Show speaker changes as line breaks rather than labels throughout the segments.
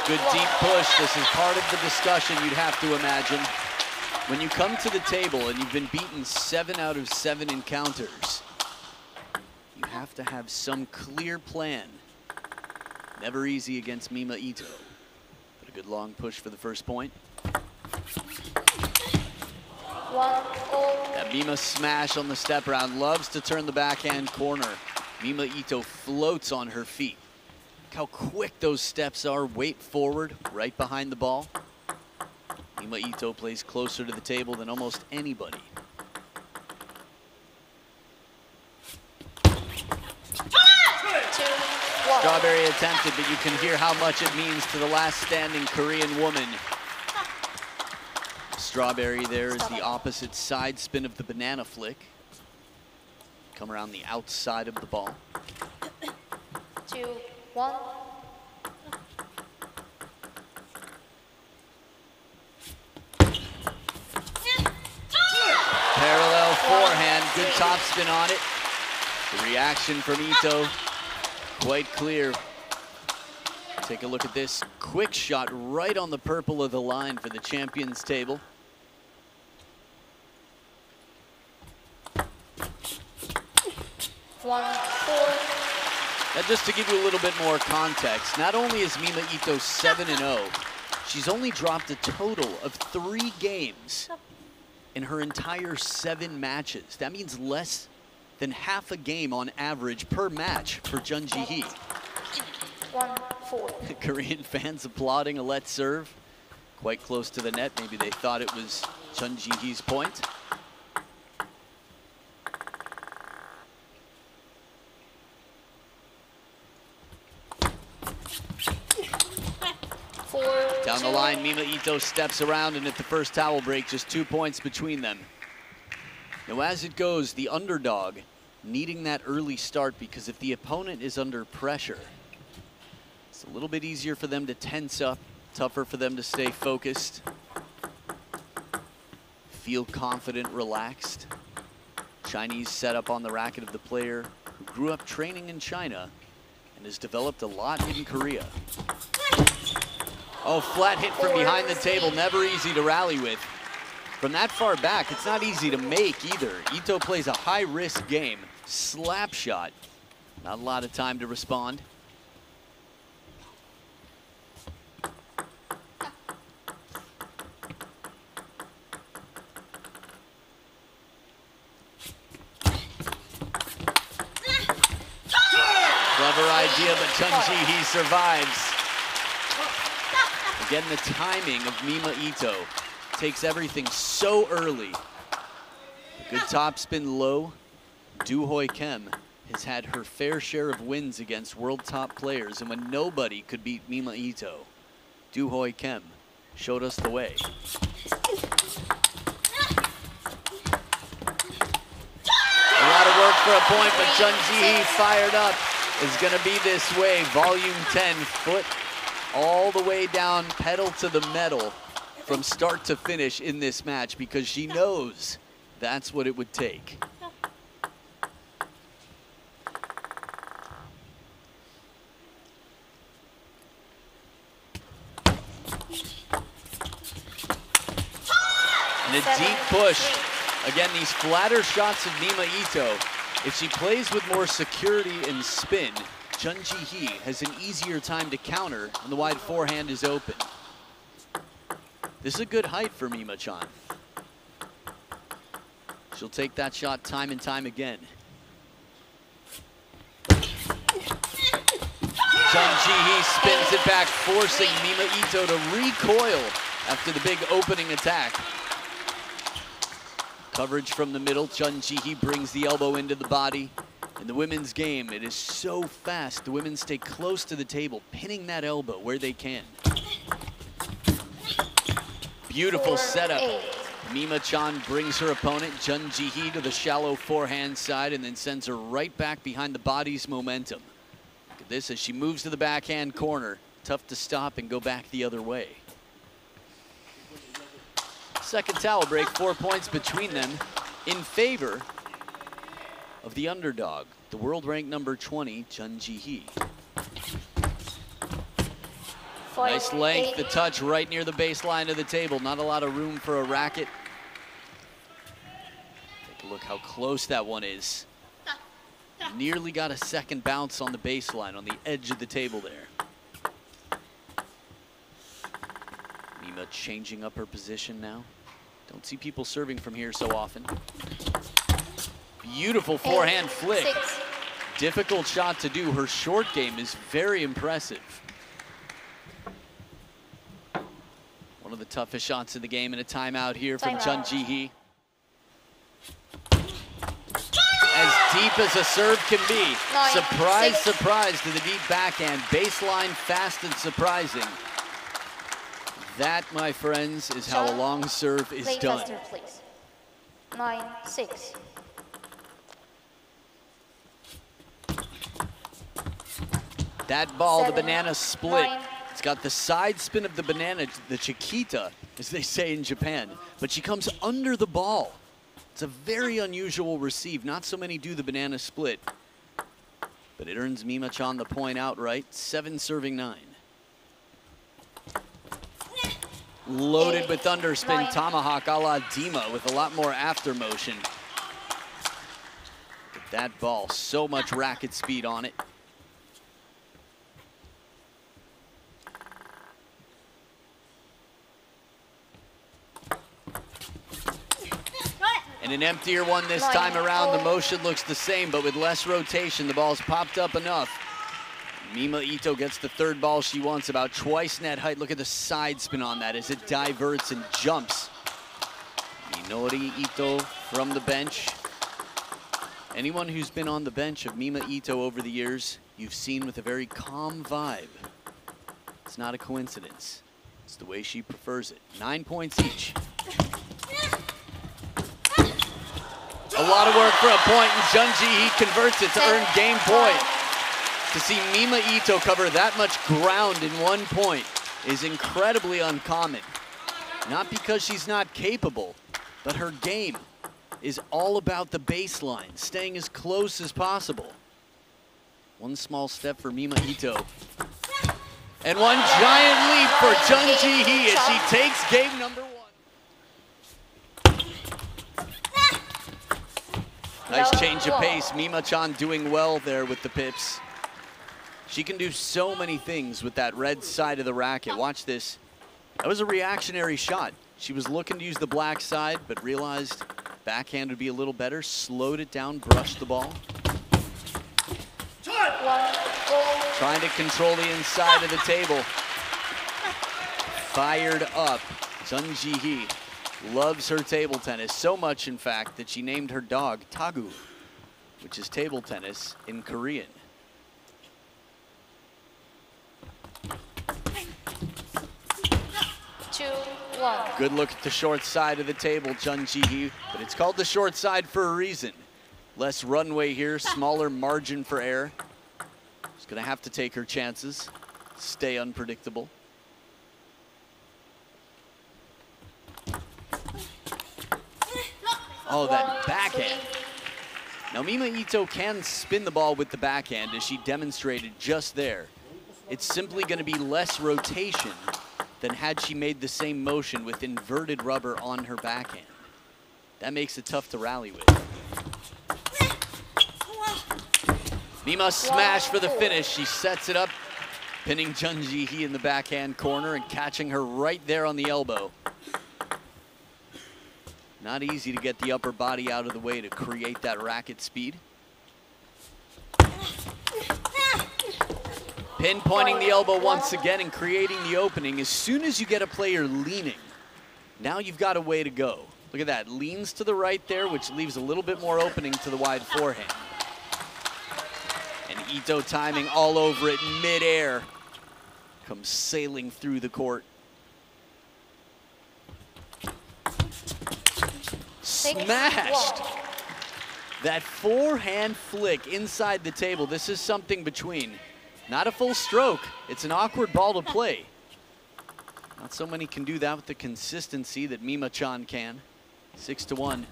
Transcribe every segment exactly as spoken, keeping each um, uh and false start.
Good deep push. This is part of the discussion, you'd have to imagine. When you come to the table and you've been beaten seven out of seven encounters, you have to have some clear plan. Never easy against Mima Ito. But a good long push for the first point. That Mima smash on the step round, loves to turn the backhand corner. Mima Ito floats on her feet. Look how quick those steps are. Weight forward, right behind the ball. Mima Ito plays closer to the table than almost anybody. Strawberry attempted, but you can hear how much it means to the last standing Korean woman. Strawberry there is the opposite side spin of the banana flick. Come around the outside of the ball.
Two, one.
Parallel forehand, good topspin on it. The reaction from Ito, quite clear. Take a look at this quick shot right on the purple of the line for the champions table.
One, four.
Now just to give you a little bit more context, not only is Mima Ito seven and oh, she's only dropped a total of three games in her entire seven matches. That means less than half a game on average per match for Chun Ji-hee.
One, four.
Korean fans applauding a let serve. Quite close to the net. Maybe they thought it was Chun Ji-hee's point.
Four,
Down the line, Mima Ito steps around, and at the first towel break, just two points between them. Now, as it goes, the underdog needing that early start, because if the opponent is under pressure, it's a little bit easier for them to tense up, tougher for them to stay focused, feel confident, relaxed. Chinese setup on the racket of the player who grew up training in China and has developed a lot in Korea. Oh, flat hit from behind the table, never easy to rally with. From that far back, it's not easy to make either. Ito plays a high-risk game. Slap shot. Not a lot of time to respond. Clever idea, but Chun Ji-hee survives. Again, the timing of Mima Ito takes everything so early. A good topspin low. Do Hoi Kim has had her fair share of wins against world top players, and when nobody could beat Mima Ito, Do Hoi Kim showed us the way. A lot of work for a point, but Chun Ji-hee fired up. Is gonna be this way, volume ten, foot all the way down, pedal to the metal from start to finish in this match, because she knows that's what it would take. And a deep push. Again, these flatter shots of Mima Ito, if she plays with more security and spin, Chun Ji-hee has an easier time to counter when the wide forehand is open. This is a good height for Mima-chan. She'll take that shot time and time again. Chun Ji-hee spins it back, forcing Mima Ito to recoil after the big opening attack. Coverage from the middle. Chun Ji-hee brings the elbow into the body. In the women's game, it is so fast. The women stay close to the table, pinning that elbow where they can. Beautiful setup. Mima-chan brings her opponent, Chun Ji-hee, to the shallow forehand side and then sends her right back behind the body's momentum. Look at this as she moves to the backhand corner. Tough to stop and go back the other way. Second towel break, four points between them in favor of the underdog, the world ranked number twenty, Chun Ji-hee.
five,
Nice length,
eight.
the touch right near the baseline of the table. Not a lot of room for a racket. Take a look how close that one is. Nearly got a second bounce on the baseline, on the edge of the table there. Mima changing up her position now. Don't see people serving from here so often. Beautiful forehand
Eight,
flick.
six.
Difficult shot to do. Her short game is very impressive. One of the toughest shots of the game, and a timeout here from Chun
Timeout.
Ji-hee. As deep as a serve can be.
Nine,
Surprise,
six.
surprise to the deep backhand. Baseline fast and surprising. That, my friends, is how a
Chun,
long serve is
Play
done.
faster, please. Nine, six.
That ball,
Seven,
the banana split.
nine.
It's got the side spin of the banana, the chiquita, as they say in Japan, but she comes under the ball. It's a very unusual receive. Not so many do the banana split, but it earns Mima-chan the point outright. Seven serving nine. Loaded
Eight,
with underspin,
nine.
tomahawk a la Dima with a lot more after motion. But that ball, so much racket speed on it. And an emptier one this
Nine,
time around. The
oh.
motion looks the same, but with less rotation, the ball's popped up enough. Mima Ito gets the third ball she wants, about twice net height. Look at the side spin on that as it diverts and jumps. Minori Ito from the bench. Anyone who's been on the bench of Mima Ito over the years, you've seen with a very calm vibe. It's not a coincidence. It's the way she prefers it. Nine points each. A lot of work for a point, and Chun Ji-hee converts it to earn game point. To see Mima Ito cover that much ground in one point is incredibly uncommon. Not because she's not capable, but her game is all about the baseline, staying as close as possible. One small step for Mima Ito. And one giant leap for Chun Ji-hee as she takes game number one. Nice change of pace. Mima-chan doing well there with the pips. She can do so many things with that red side of the racket. Watch this. That was a reactionary shot. She was looking to use the black side, but realized backhand would be a little better. Slowed it down, brushed the ball.
One, goal.
Trying to control the inside of the table. Fired up. Chun Ji-hee loves her table tennis, so much in fact that she named her dog Tagu, which is table tennis in Korean.
Two, one.
Good look at the short side of the table, Chun Ji-hee, but it's called the short side for a reason. Less runway here, smaller margin for error. She's gonna have to take her chances, stay unpredictable. Oh, that backhand. Now Mima Ito can spin the ball with the backhand, as she demonstrated just there. It's simply gonna be less rotation than had she made the same motion with inverted rubber on her backhand. That makes it tough to rally with. Mima smash for the finish. She sets it up, pinning Chun Ji-hee in the backhand corner and catching her right there on the elbow. Not easy to get the upper body out of the way to create that racket speed. Pinpointing the elbow once again and creating the opening. As soon as you get a player leaning, now you've got a way to go. Look at that, leans to the right there, which leaves a little bit more opening to the wide forehand. And Ito timing all over it mid-air. Comes sailing through the court. Smashed. That forehand flick inside the table. This is something between. Not a full stroke. It's an awkward ball to play. Not so many can do that with the consistency that Mima-chan can. Six to one.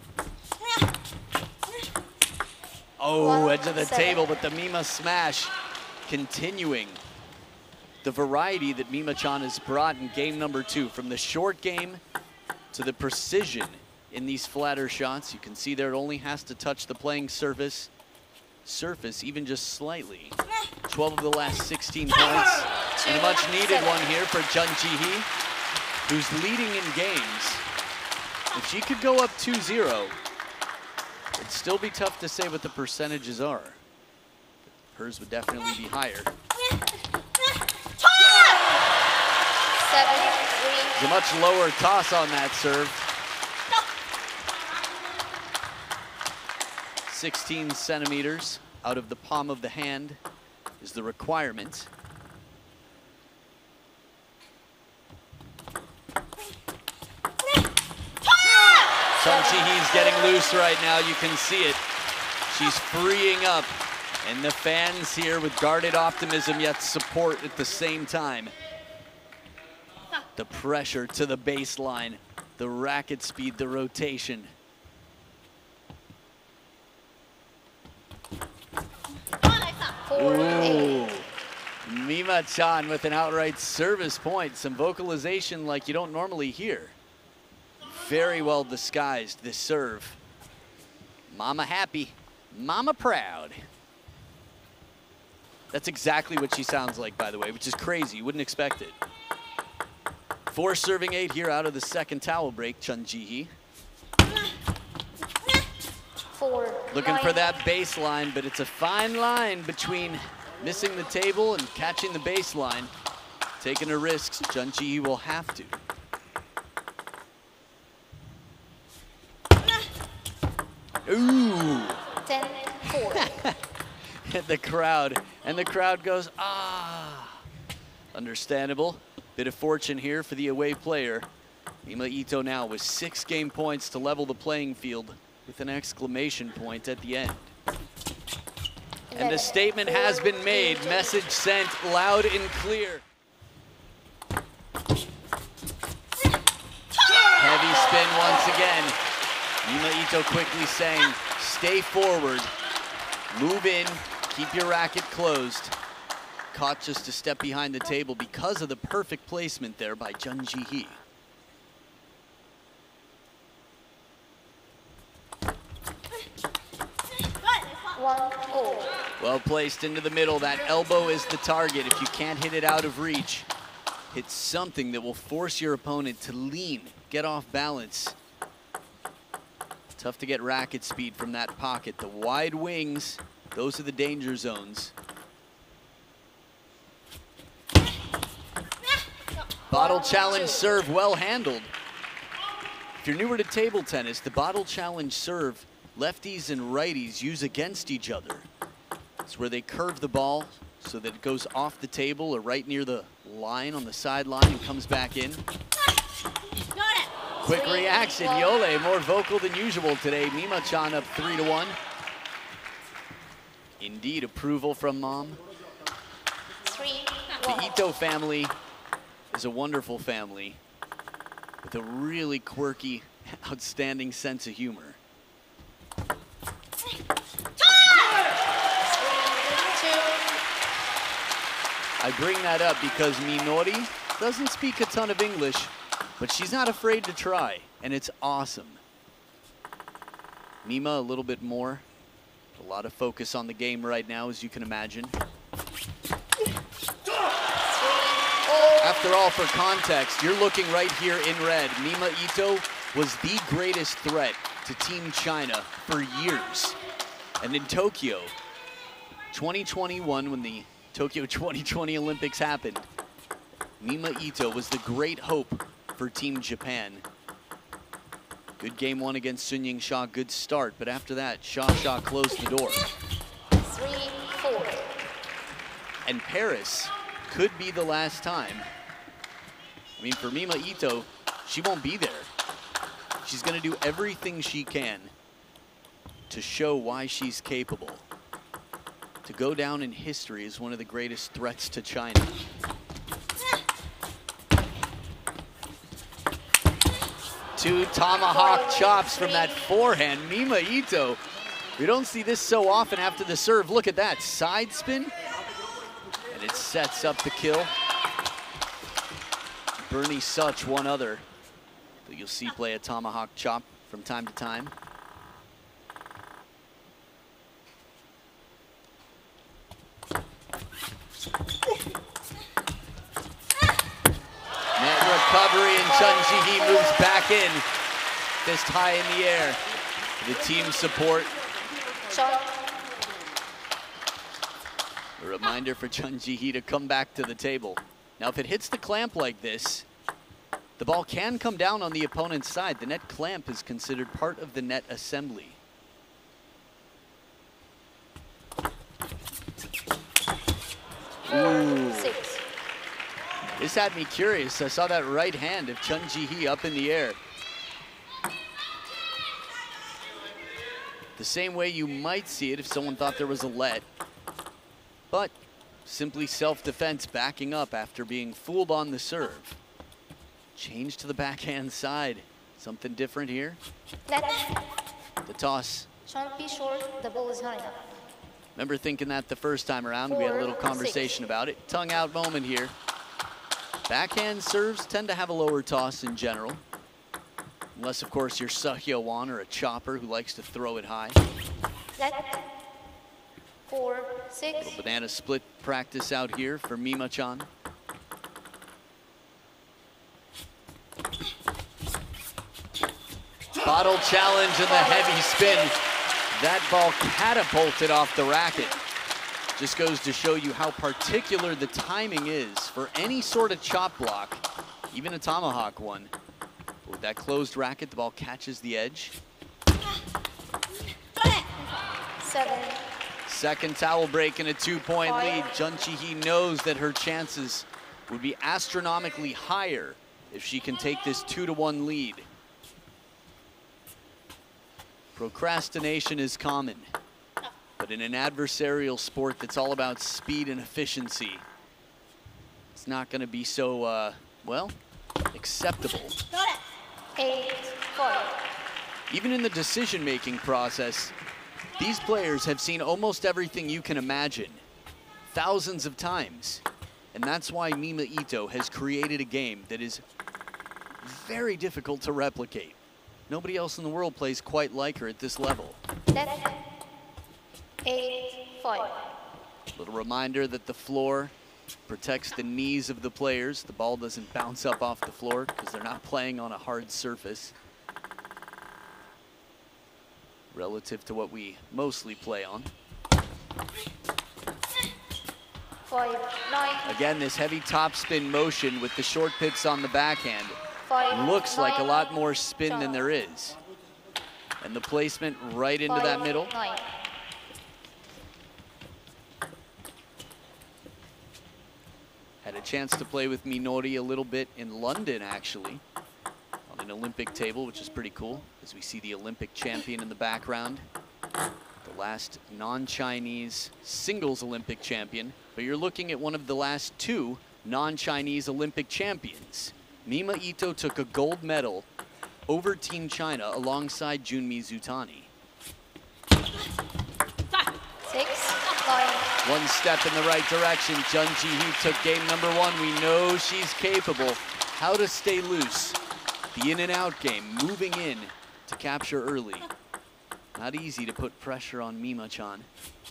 Oh,
One,
edge of the
seven.
table, but the Mima smash continuing. the variety that Mima-chan has brought in game number two, from the short game to the precision in these flatter shots. You can see there it only has to touch the playing surface, surface even just slightly. twelve of the last sixteen points, and a much needed one here for Chun Ji-hee, who's leading in games. If she could go up two zero, it'd still be tough to say what the percentages are. Hers would definitely be higher.
Seven,
There's a much lower toss on that serve. sixteen centimeters out of the palm of the hand is the requirement. Chun Ji-hee's getting loose right now, you can see it. She's freeing up, and the fans here with guarded optimism yet support at the same time. The pressure to the baseline, the racket speed, the rotation. Ooh, Mima-chan with an outright service point. Some vocalization like you don't normally hear. Very well disguised, this serve. Mama happy, mama proud. That's exactly what she sounds like, by the way, which is crazy. You wouldn't expect it. Four serving eight here out of the second towel break, Chun Ji-hee.
four,
Looking
nine.
for that baseline, but it's a fine line between missing the table and catching the baseline. Taking a risk, Chun Ji-hee will have to. Ooh.
ten, four.
Hit the crowd, and the crowd goes, ah. Understandable. Bit of fortune here for the away player. Mima Ito now with six game points to level the playing field with an exclamation point at the end. And the statement has been made. Message sent loud and clear. Heavy spin once again. Mima Ito quickly saying, stay forward, move in, keep your racket closed. Caught just a step behind the table because of the perfect placement there by Chun Ji-hee.
One, oh.
Well placed into the middle. That elbow is the target. If you can't hit it out of reach, hit something that will force your opponent to lean, get off balance. Tough to get racket speed from that pocket. The wide wings, those are the danger zones. Bottle challenge serve well handled. If you're newer to table tennis, the bottle challenge serve, lefties and righties use against each other. It's where they curve the ball so that it goes off the table or right near the line on the sideline and comes back in. Quick reaction, Yole more vocal than usual today. Mima-chan up three to one. Indeed, approval from mom.
Three,
The
one.
Ito family is a wonderful family with a really quirky, outstanding sense of humor. I bring that up because Minori doesn't speak a ton of English, but she's not afraid to try, and it's awesome. Mima a little bit more. A lot of focus on the game right now, as you can imagine. After all, for context, you're looking right here in red. Mima Ito was the greatest threat to Team China for years. And in Tokyo, twenty twenty-one, when the Tokyo twenty twenty Olympics happened, Mima Ito was the great hope for Team Japan. Good game one against Sun Ying-sha, good start, but after that, Sha Sha closed the door.
Three, four.
And Paris could be the last time. I mean, for Mima Ito, she won't be there. She's gonna do everything she can to show why she's capable. To go down in history as one of the greatest threats to China. Two tomahawk chops from that forehand. Mima Ito, we don't see this so often after the serve. Look at that, side spin. And it sets up the kill. Bernie Such, one other that you'll see play a tomahawk chop from time to time. Net recovery, and Chun Ji-hee moves back in. Fist high in the air. The team support.
Chun.
A reminder for Chun Ji-hee to come back to the table. Now, if it hits the clamp like this, the ball can come down on the opponent's side. The net clamp is considered part of the net assembly. Ooh.
Six.
This had me curious. I saw that right hand of Chun Ji-hee up in the air. The same way you might see it if someone thought there was a let. But simply self-defense, backing up after being fooled on the serve. Change to the backhand side. Something different here.
Net.
The toss.
Chun, be sure the ball is high enough.
Remember thinking that the first time around. We had a little conversation about it. Tongue out moment here. Backhand serves tend to have a lower toss in general. Unless, of course, you're Seo Won or a chopper who likes to throw it high.
Net. Four, six.
Banana split practice out here for Mima-chan. Bottle challenge and the heavy spin. That ball catapulted off the racket. Just goes to show you how particular the timing is for any sort of chop block, even a tomahawk one. With that closed racket, the ball catches the edge.
Seven.
Second towel break and a two-point lead. Chun Ji-hee knows that her chances would be astronomically higher if she can take this two to one lead. Procrastination is common, but in an adversarial sport that's all about speed and efficiency, it's not going to be so, uh, well, acceptable.
Eight, five.
Even in the decision-making process, these players have seen almost everything you can imagine, thousands of times. And that's why Mima Ito has created a game that is very difficult to replicate. Nobody else in the world plays quite like her at this level.
Net. Eight, five.
Little reminder that the floor protects the knees of the players. The ball doesn't bounce up off the floor because they're not playing on a hard surface relative to what we mostly play on.
Five, nine.
Again, this heavy topspin motion with the short pips on the backhand
Five,
looks like a
nine.
lot more spin than there is. And the placement right into that
Five,
middle.
Nine.
Had a chance to play with Minori a little bit in London, actually, on an Olympic table, which is pretty cool, as we see the Olympic champion in the background. The last non-Chinese singles Olympic champion, but you're looking at one of the last two non-Chinese Olympic champions. Mima Ito took a gold medal over Team China alongside Junmi Zutani.
Six, nine.
One step in the right direction. Chun Ji-hee took game number one. We know she's capable. How to stay loose. The in and out game, moving in to capture early. Not easy to put pressure on Mima-chan.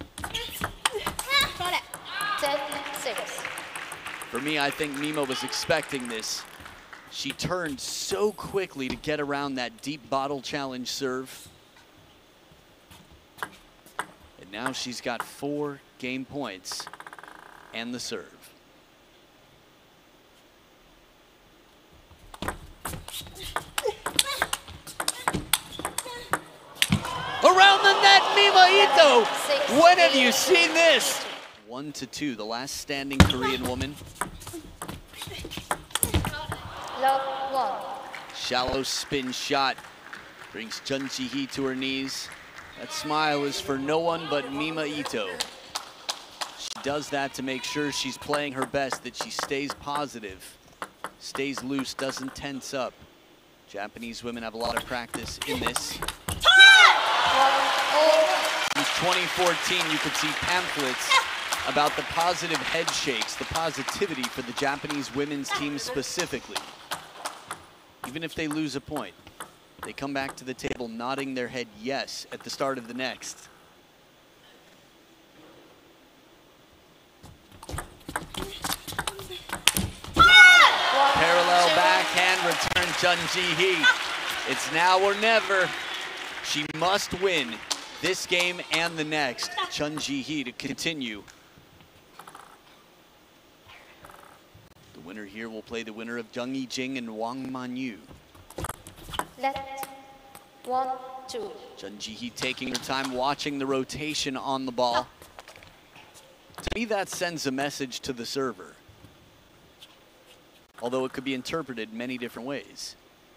Ten, six.
For me, I think Mima was expecting this. She turned so quickly to get around that deep bottle challenge serve. And now she's got four game points and the serve. Around the net, Mima Ito. When have you seen this? One to two, the last standing Korean woman.
Love one.
Shallow spin shot brings Chun Ji-hee to her knees. That smile is for no one but Mima Ito. She does that to make sure she's playing her best, that she stays positive, stays loose, doesn't tense up. Japanese women have a lot of practice in this.
One, all.
Since twenty fourteen, you could see pamphlets about the positive head shakes, the positivity for the Japanese women's team specifically. Even if they lose a point, they come back to the table nodding their head yes at the start of the next. Parallel backhand return, Chun Ji-hee. It's now or never. She must win this game and the next. Chun Ji-hee to continue. The winner here will play the winner of Jung Yi-jing and Wang Man-yu.
Left. One, two.
Chun Ji-hee taking her time watching the rotation on the ball. To me, that sends a message to the server, although it could be interpreted many different ways.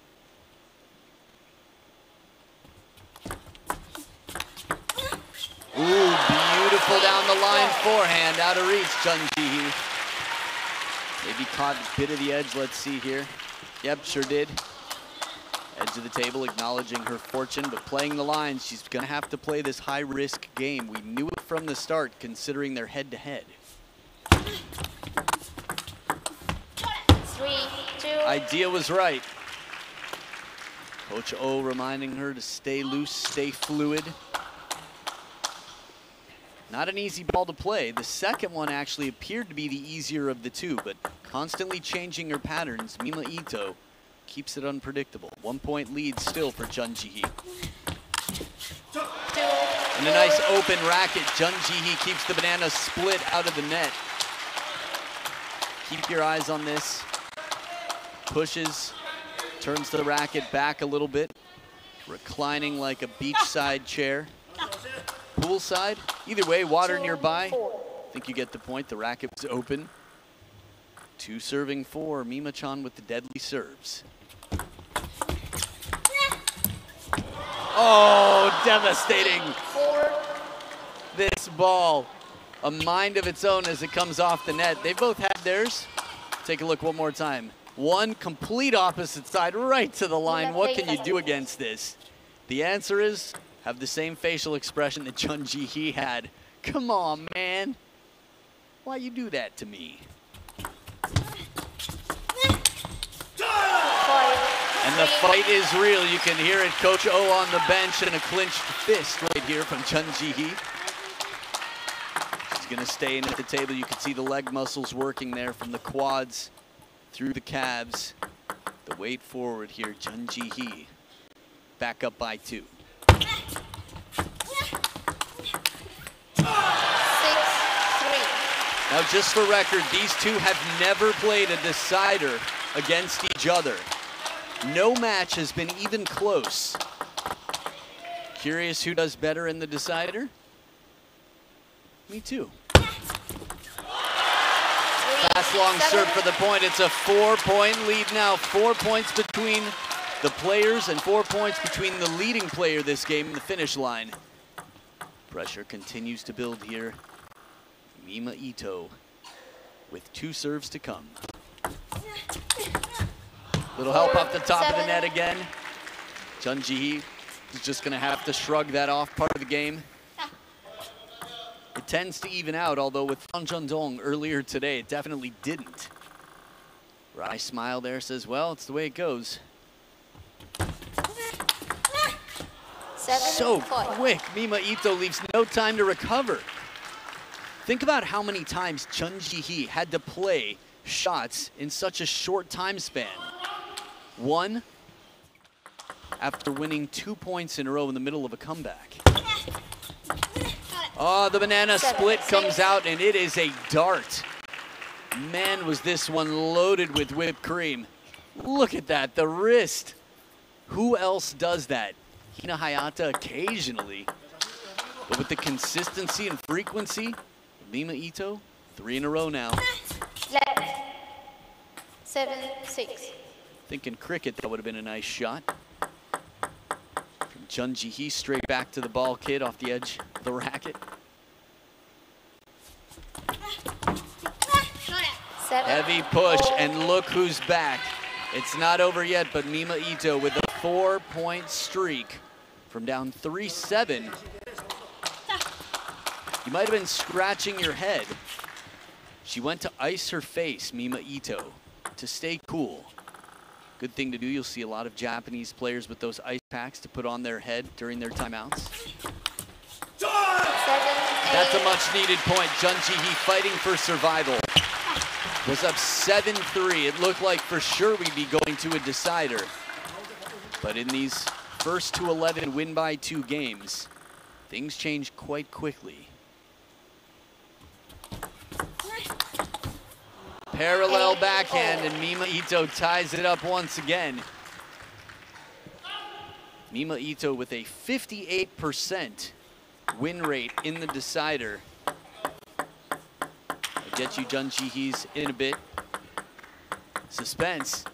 Ooh, beautiful down the line forehand, out of reach, Chun Ji-hee. Maybe caught a bit of the edge, let's see here. Yep, sure did. Edge of the table, acknowledging her fortune, but playing the lines. She's gonna have to play this high-risk game. We knew it from the start, considering their head-to-head.
Three, two.
Idea was right. Coach O reminding her to stay loose, stay fluid. Not an easy ball to play. The second one actually appeared to be the easier of the two, but constantly changing her patterns, Mima Ito keeps it unpredictable. One point lead still for Chun Ji-hee. And a nice open racket. Chun Ji-hee keeps the banana split out of the net. Keep your eyes on this. Pushes, turns the racket back a little bit, reclining like a beachside chair. Poolside, either way, water nearby. I think you get the point. The racket was open. Two serving four. Mima-chan with the deadly serves. Oh, devastating.
Four.
This ball, a mind of its own as it comes off the net. They both had theirs. Take a look one more time. One complete opposite side right to the line. What can you do against this? The answer is have the same facial expression that Chun Ji-hee had. Come on, man. Why you do that to me? And the fight is real. You can hear it. Coach O on the bench and a clenched fist right here from Chun Ji-hee. She's gonna stay in at the table. You can see the leg muscles working there from the quads through the calves. The weight forward here, Chun Ji-hee. Back up by two.
Six, three.
Now, just for record, these two have never played a decider against each other. No match has been even close. Curious who does better in the decider? Me too. Fast long serve for the point. It's a four-point lead now. Four points between the players and four points between the leading player this game and the finish line. Pressure continues to build here. Mima Ito with two serves to come. Little help off the top Seven. of the net again. Chun Ji-hee is just gonna have to shrug that off part of the game. It tends to even out, although with Fan Zhendong earlier today, it definitely didn't. Rai smile there, says, well, it's the way it goes.
Seven,
so
five.
quick, Mima Ito leaves no time to recover. Think about how many times Chun Ji-hee had to play shots in such a short time span. One, after winning two points in a row in the middle of a comeback. Oh, the banana
Seven,
split
six.
comes out, and it is a dart. Man, was this one loaded with whipped cream. Look at that, the wrist. Who else does that? Hina Hayata occasionally. But with the consistency and frequency, Mima Ito, three in a row now.
Left. Seven, six.
Thinking cricket, that would have been a nice shot. From Chun Ji-hee, straight back to the ball kid off the edge of the racket.
Seven,
Heavy push,
four.
and look who's back. It's not over yet, but Mima Ito with a four-point streak from down three seven. You might have been scratching your head. She went to ice her face, Mima Ito, to stay cool. Good thing to do. You'll see a lot of Japanese players with those ice packs to put on their head during their timeouts.
Seven,
That's a
eight.
much needed point. Jun Ji-hee fighting for survival. Was up seven three. It looked like for sure we'd be going to a decider. But in these first to eleven win by two games, things change quite quickly. Parallel backhand, and Mima Ito ties it up once again. Mima Ito with a fifty-eight percent win rate in the decider. I'll get you Jun Ji-hee's in a bit. Suspense.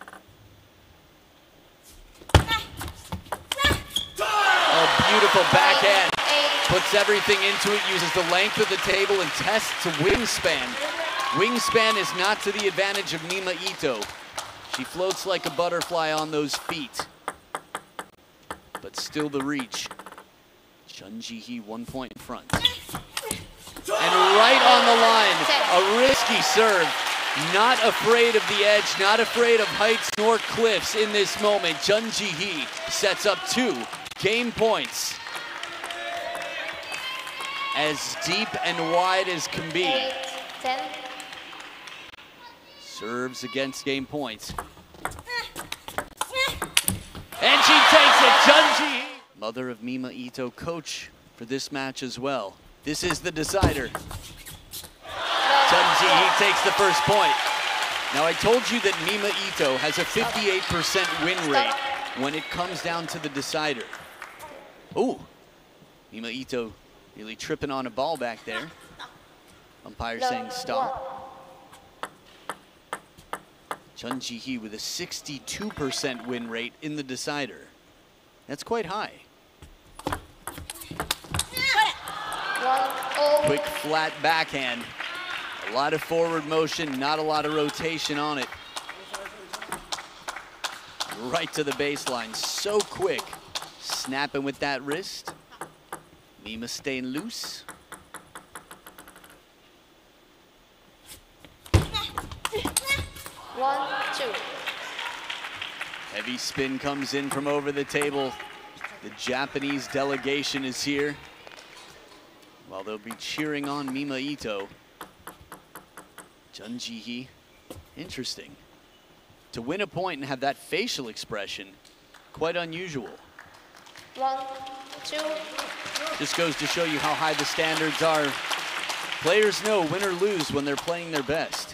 Oh, beautiful backhand. Puts everything into it, uses the length of the table and tests a wingspan. Wingspan is not to the advantage of Mima Ito. She floats like a butterfly on those feet. But still the reach. Jun Ji-hee one point in front. And right on the line, a risky serve. Not afraid of the edge, not afraid of heights nor cliffs in this moment. Jun Ji-hee sets up two game points. As deep and wide as can be.
Eight, ten.
Serves against game points. And she takes it, Jun Ji-hee. Mother of Mima Ito, coach for this match as well. This is the decider. Jun Ji-hee takes the first point. Now I told you that Mima Ito has a fifty-eight percent win rate when it comes down to the decider. Ooh, Mima Ito really tripping on a ball back there. Umpire saying stop. Jun Ji-hee with a sixty-two percent win rate in the decider. That's quite high. Quick flat backhand. A lot of forward motion, not a lot of rotation on it. Right to the baseline, so quick. Snapping with that wrist. Mima staying loose.
One, two.
Heavy spin comes in from over the table. The Japanese delegation is here. While they'll be cheering on Mima Ito. Jun Ji-hee, interesting. To win a point and have that facial expression, quite unusual.
One, two.
Just goes to show you how high the standards are. Players know win or lose when they're playing their best.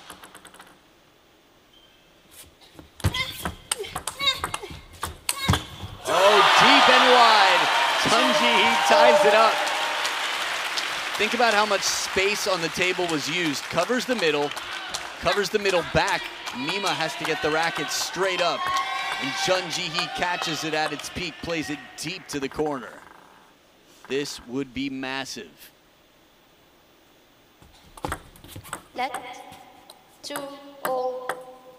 Oh, deep and wide. Jun Ji-hee ties it up. Think about how much space on the table was used. Covers the middle, covers the middle back. Mima has to get the racket straight up. And Jun Ji-hee catches it at its peak, plays it deep to the corner. This would be massive.
Left, two, all.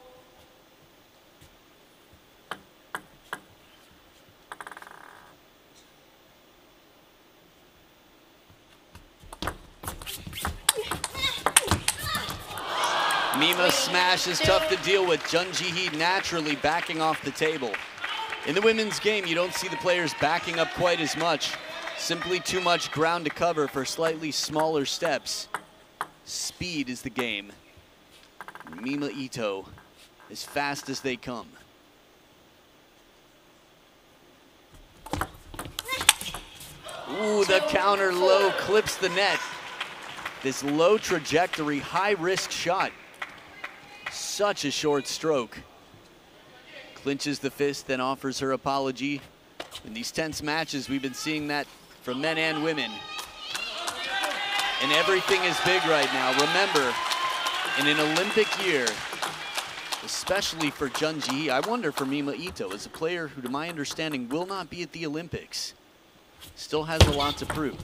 Mima smash is tough to deal with. Jun Ji-hee naturally backing off the table. In the women's game, you don't see the players backing up quite as much. Simply too much ground to cover for slightly smaller steps. Speed is the game. Mima Ito, as fast as they come. Ooh, the counter low clips the net. This low trajectory, high risk shot. Such a short stroke. Clinches the fist, then offers her apology. In these tense matches, we've been seeing that from men and women. And everything is big right now. Remember, in an Olympic year, especially for Jun Ji-hee, I wonder for Mima Ito, as a player who, to my understanding, will not be at the Olympics, still has a lot to prove.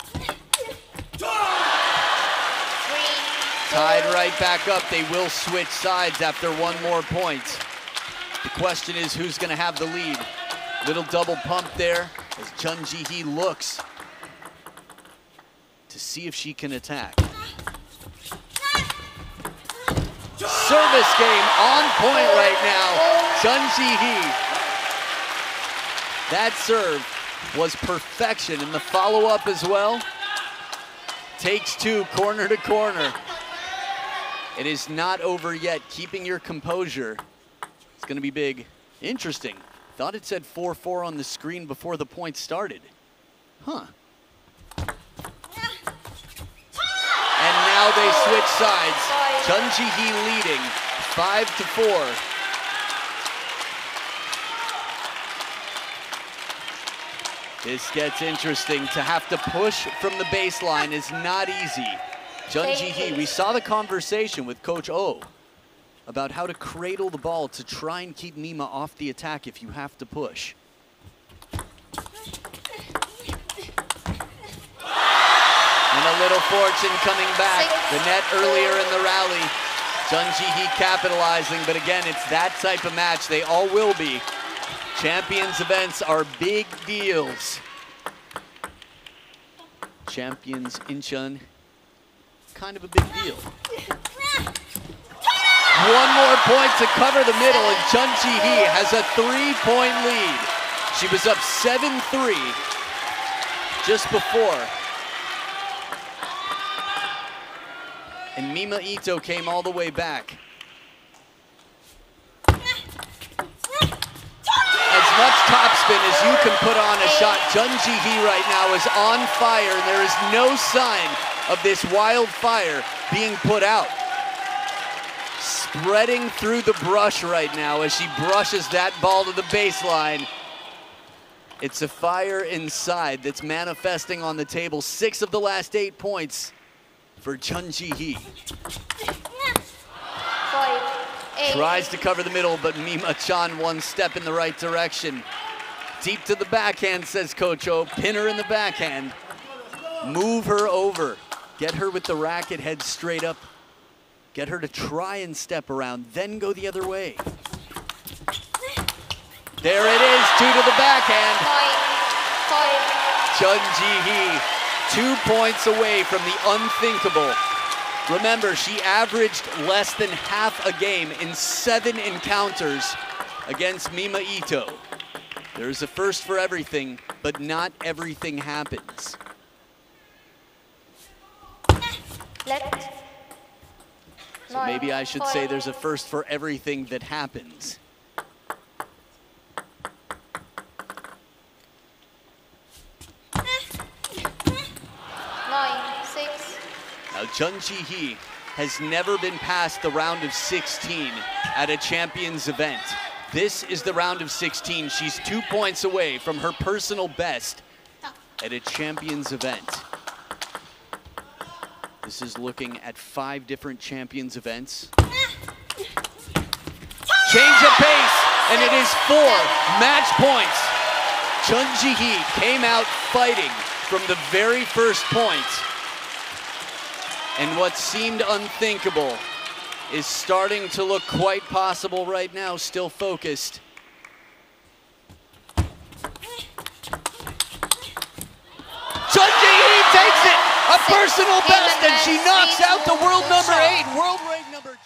Tied right back up. They will switch sides after one more point. The question is, who's going to have the lead? Little double pump there as Jun Ji-hee looks to to see if she can attack. Service game on point right now. Chun Ji-hee. That serve was perfection, and the follow-up as well. Takes two, corner to corner. It is not over yet. Keeping your composure. It's going to be big. Interesting. Thought it said four four on the screen before the point started. Huh. And now they switch sides. Chun Ji-hee leading five to four. This gets interesting. To have to push from the baseline is not easy. Chun Ji-hee, we saw the conversation with Coach Oh about how to cradle the ball to try and keep Mima off the attack if you have to push. And a little fortune coming back. The net earlier in the rally. Chun Ji-hee capitalizing, but again, it's that type of match. They all will be. Champions events are big deals. Champions Incheon, kind of a big deal. One more point to cover the middle, and Chun Ji-hee has a three-point lead. She was up seven three just before. And Mima Ito came all the way back. As much topspin as you can put on a shot, Chun Ji-hee right now is on fire, and there is no sign of this wildfire being put out. Spreading through the brush right now as she brushes that ball to the baseline. It's a fire inside that's manifesting on the table. Six of the last eight points for Chun Ji-hee. Tries to cover the middle, but Mima Chan one step in the right direction. Deep to the backhand, says Coach O. Pin her in the backhand. Move her over. Get her with the racket head straight up. Get her to try and step around, then go the other way. There it is, two to the backhand. Chun Ji-hee, two points away from the unthinkable. Remember, she averaged less than half a game in seven encounters against Mima Ito. There's a first for everything, but not everything happens.
Left.
So maybe I should say there's a first for everything that happens.
Nine, six.
Now Chun Ji-hee has never been past the round of sixteen at a Champions event. This is the round of sixteen. She's two points away from her personal best at a Champions event. This is looking at five different Champions events. Change of pace, and it is four match points. Chun Ji-hee came out fighting from the very first point. And what seemed unthinkable is starting to look quite possible right now, still focused. Chun Ji-hee takes it! A personal best, and she knocks out the world number eight, world rank number